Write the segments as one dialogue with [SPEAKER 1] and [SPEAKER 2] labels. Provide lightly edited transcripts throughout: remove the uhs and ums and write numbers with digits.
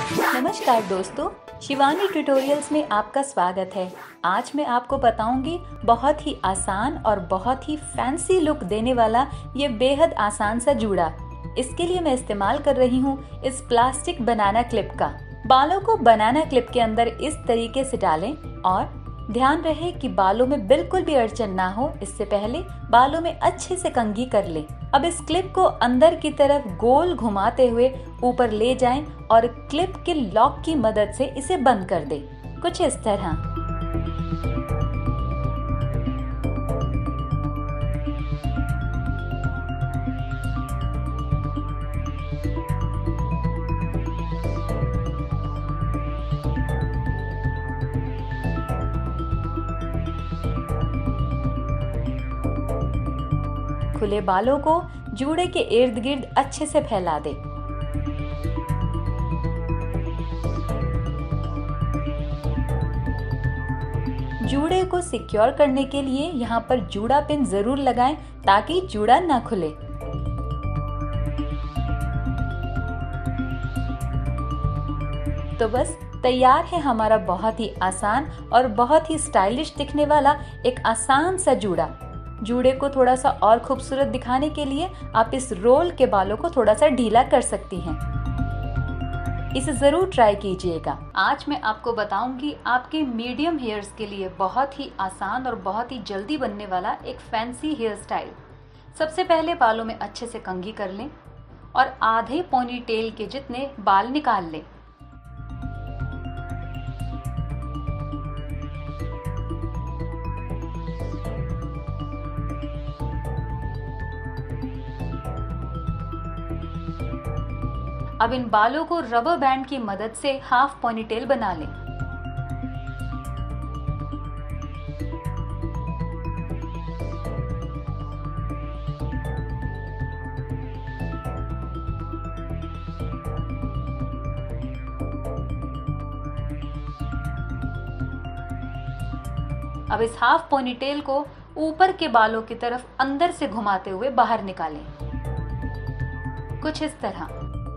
[SPEAKER 1] नमस्कार दोस्तों, शिवानी ट्यूटोरियल्स में आपका स्वागत है। आज मैं आपको बताऊंगी बहुत ही आसान और बहुत ही फैंसी लुक देने वाला ये बेहद आसान सा जूड़ा। इसके लिए मैं इस्तेमाल कर रही हूँ इस प्लास्टिक बनाना क्लिप का। बालों को बनाना क्लिप के अंदर इस तरीके से डालें और ध्यान रहे कि बालों में बिल्कुल भी अड़चन ना हो। इससे पहले बालों में अच्छे से कंघी कर लें। अब इस क्लिप को अंदर की तरफ गोल घुमाते हुए ऊपर ले जाएं और क्लिप के लॉक की मदद से इसे बंद कर दें, कुछ इस तरह। खुले बालों को जूड़े के इर्द गिर्द अच्छे से फैला दें। जूड़े को सिक्योर करने के लिए यहाँ पर जूड़ा पिन जरूर लगाएं ताकि जूड़ा ना खुले। तो बस तैयार है हमारा बहुत ही आसान और बहुत ही स्टाइलिश दिखने वाला एक आसान सा जूड़ा। जूड़े को थोड़ा सा और खूबसूरत दिखाने के लिए आप इस रोल के बालों को थोड़ा सा ढीला कर सकती हैं। इसे जरूर ट्राई कीजिएगा। आज मैं आपको बताऊंगी आपके मीडियम हेयर्स के लिए बहुत ही आसान और बहुत ही जल्दी बनने वाला एक फैंसी हेयर स्टाइल। सबसे पहले बालों में अच्छे से कंघी कर लें और आधे पोनी टेल के जितने बाल निकाल लें। अब इन बालों को रबर बैंड की मदद से हाफ पोनीटेल बना लें। अब इस हाफ पोनीटेल को ऊपर के बालों की तरफ अंदर से घुमाते हुए बाहर निकालें, कुछ इस तरह।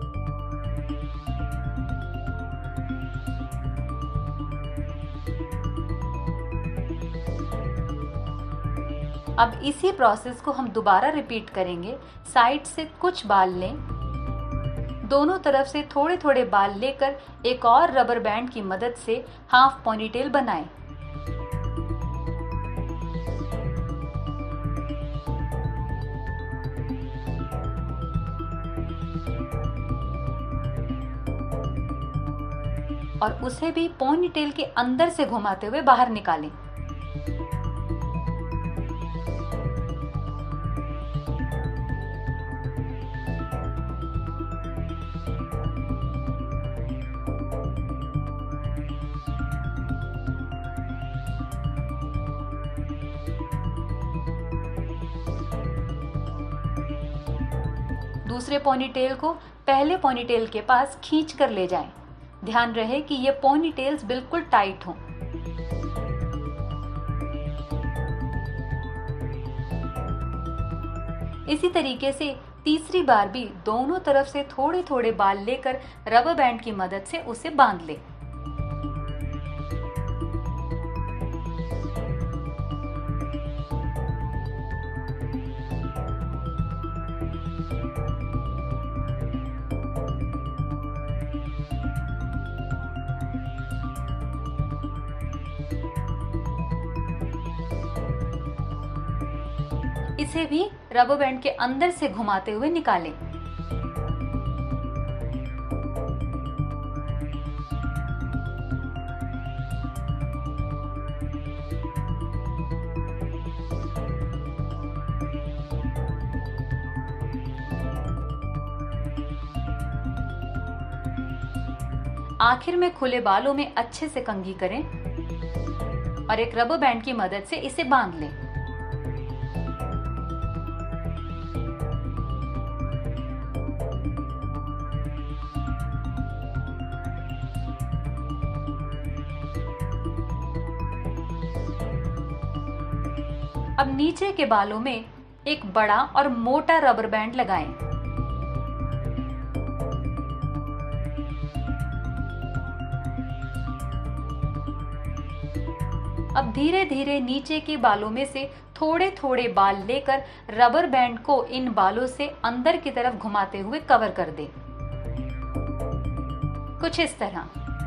[SPEAKER 1] अब इसी प्रोसेस को हम दोबारा रिपीट करेंगे। साइड से कुछ बाल लें, दोनों तरफ से थोड़े थोड़े बाल लेकर एक और रबर बैंड की मदद से हाफ पोनीटेल बनाएं। और उसे भी पोनीटेल के अंदर से घुमाते हुए बाहर निकालें। दूसरे पोनीटेल को पहले पोनीटेल के पास खींच कर ले जाएं। ध्यान रहे कि ये पोनीटेल्स बिल्कुल टाइट हों। इसी तरीके से तीसरी बार भी दोनों तरफ से थोड़े थोड़े बाल लेकर रबर बैंड की मदद से उसे बांध लें। इसे भी रबर बैंड के अंदर से घुमाते हुए निकालें। आखिर में खुले बालों में अच्छे से कंघी करें और एक रबर बैंड की मदद से इसे बांध लें। अब नीचे के बालों में एक बड़ा और मोटा रबर बैंड लगाएं। अब धीरे धीरे नीचे के बालों में से थोड़े थोड़े बाल लेकर रबर बैंड को इन बालों से अंदर की तरफ घुमाते हुए कवर कर दें, कुछ इस तरह।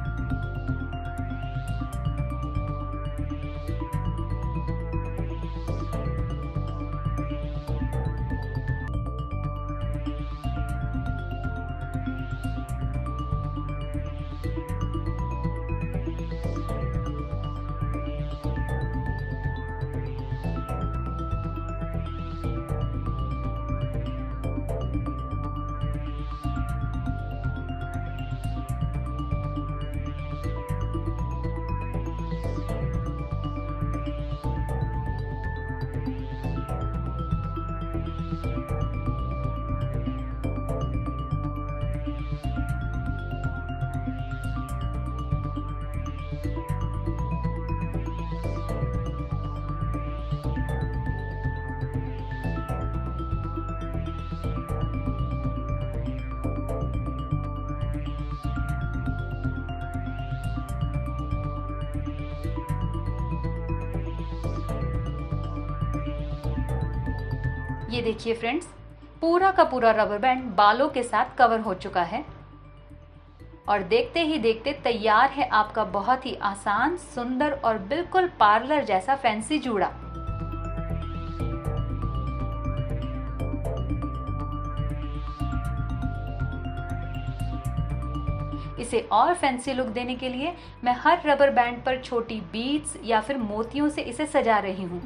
[SPEAKER 1] ये देखिए फ्रेंड्स, पूरा का पूरा रबर बैंड बालों के साथ कवर हो चुका है और देखते ही देखते तैयार है आपका बहुत ही आसान, सुंदर और बिल्कुल पार्लर जैसा फैंसी जूड़ा। इसे और फैंसी लुक देने के लिए मैं हर रबर बैंड पर छोटी बीड्स या फिर मोतियों से इसे सजा रही हूँ।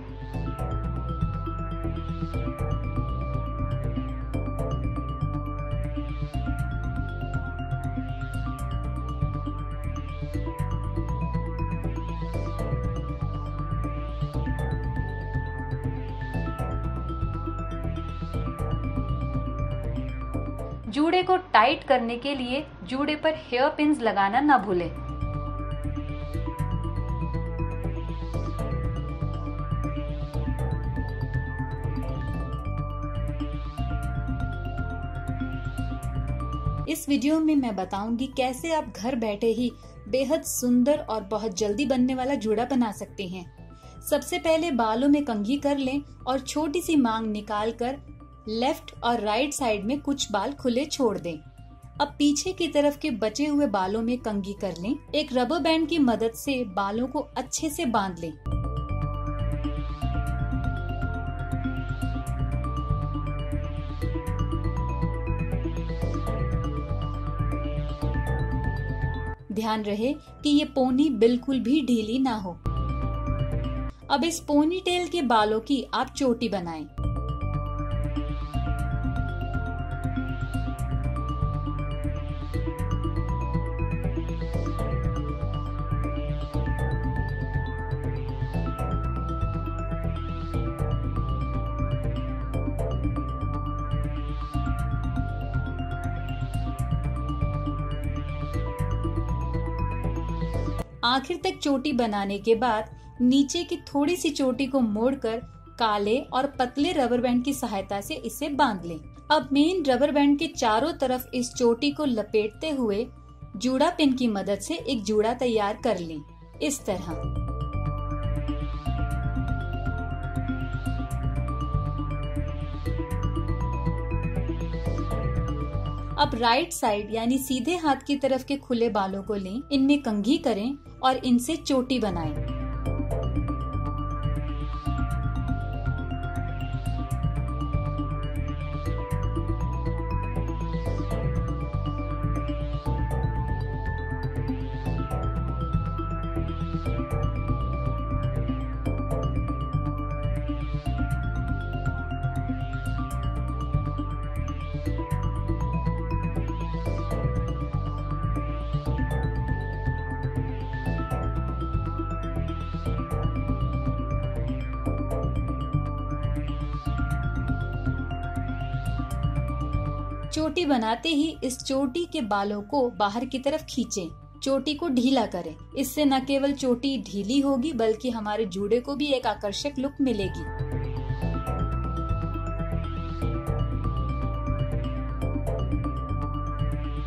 [SPEAKER 1] जूड़े को टाइट करने के लिए जूड़े पर हेयर पिन्स लगाना ना भूलें। इस वीडियो में मैं बताऊंगी कैसे आप घर बैठे ही बेहद सुंदर और बहुत जल्दी बनने वाला जूड़ा बना सकते हैं। सबसे पहले बालों में कंघी कर लें और छोटी सी मांग निकालकर लेफ्ट और राइट साइड में कुछ बाल खुले छोड़ दें। अब पीछे की तरफ के बचे हुए बालों में कंघी कर लें। एक रबर बैंड की मदद से बालों को अच्छे से बांध लें। ध्यान रहे कि ये पोनी बिल्कुल भी ढीली ना हो। अब इस पोनी टेल के बालों की आप चोटी बनाएं। आखिर तक चोटी बनाने के बाद नीचे की थोड़ी सी चोटी को मोड़कर काले और पतले रबर बैंड की सहायता से इसे बांध लें। अब मेन रबर बैंड के चारों तरफ इस चोटी को लपेटते हुए जूड़ा पिन की मदद से एक जूड़ा तैयार कर लें, इस तरह। अब राइट साइड यानी सीधे हाथ की तरफ के खुले बालों को लें, इनमें कंघी करें और इनसे चोटी बनाएं। चोटी बनाते ही इस चोटी के बालों को बाहर की तरफ खींचें, चोटी को ढीला करें। इससे न केवल चोटी ढीली होगी बल्कि हमारे जूड़े को भी एक आकर्षक लुक मिलेगी।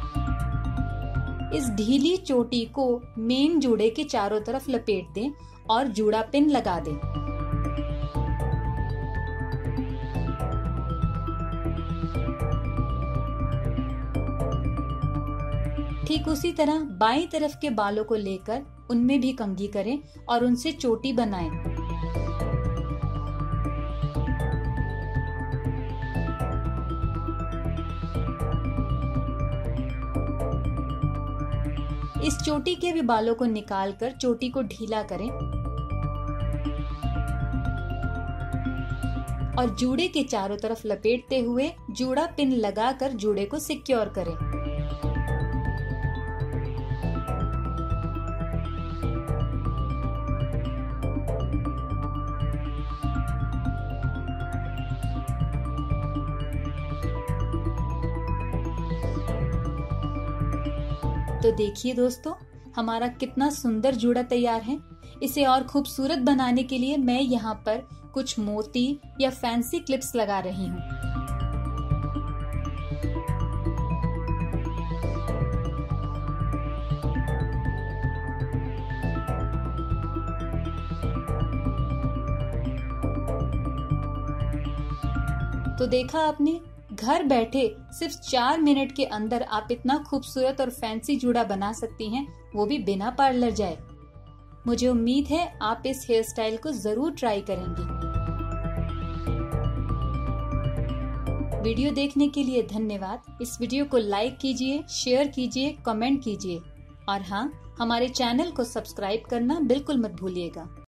[SPEAKER 1] इस ढीली चोटी को मेन जूड़े के चारों तरफ लपेट दें और जूड़ा पिन लगा दें। ठीक उसी तरह बाईं तरफ के बालों को लेकर उनमें भी कंघी करें और उनसे चोटी बनाएं। इस चोटी के भी बालों को निकालकर चोटी को ढीला करें और जूड़े के चारों तरफ लपेटते हुए जूड़ा पिन लगाकर जूड़े को सिक्योर करें। तो देखिए दोस्तों, हमारा कितना सुंदर जूड़ा तैयार है। इसे और खूबसूरत बनाने के लिए मैं यहाँ पर कुछ मोती या फैंसी क्लिप्स लगा रही हूँ। तो देखा आपने, घर बैठे सिर्फ 4 मिनट के अंदर आप इतना खूबसूरत और फैंसी जूड़ा बना सकती हैं, वो भी बिना पार्लर जाए। मुझे उम्मीद है आप इस हेयर स्टाइल को जरूर ट्राई करेंगी। वीडियो देखने के लिए धन्यवाद। इस वीडियो को लाइक कीजिए, शेयर कीजिए, कमेंट कीजिए और हाँ, हमारे चैनल को सब्सक्राइब करना बिल्कुल मत भूलिएगा।